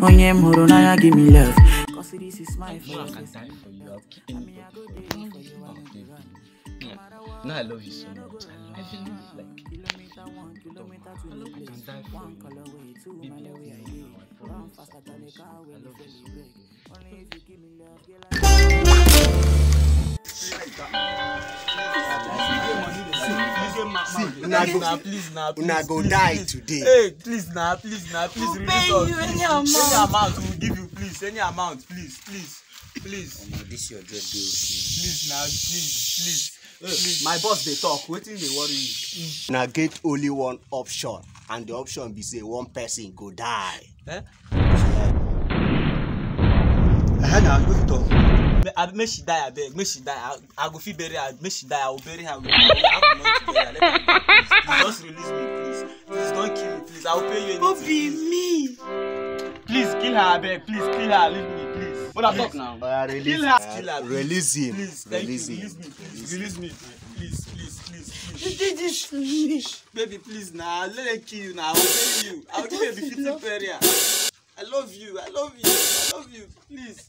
Onye moro na ya give me love. Cause this is my fault. No, I love you so much. I love you like Una go die today. Hey, please now, release us. Any amount we'll give you, please. Any amount, please. This your dread bill. Please now, please. My boss they talk. Waiting they worry you. Now get only one option, and the option be say one person go die. Eh? Now go to talk. Make she die, I beg. Make she die. I go feel bury her. Make she die. I will bury her. Just release me, please. Please don't kill me, please. I will pay you anything. Who be me? Please kill her, I beg. Please kill her. Leave me, please. What I talk now? Release her. Release him. Please, Release him. Release me. Please. You did this to me. Baby, please now. Let them kill you now. I will pay you. I will give you a befitting burial. I love you. Please.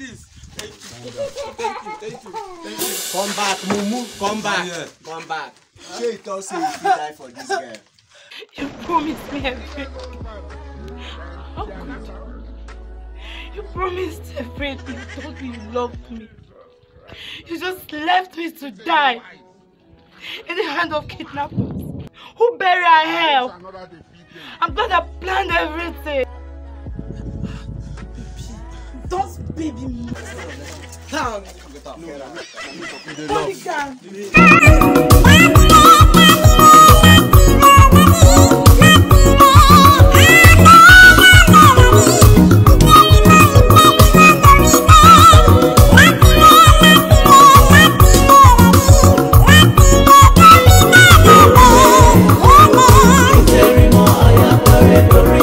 Thank you. Come back, Mumu. Come back. Come back. Sure, you don't say you die for this girl. You promised me everything. How could you? You promised everything. You told me you loved me. You just left me to die in the hand of kidnappers who bury our hair. I'm glad I planned everything. Don't baby me. Down. Bodyguard.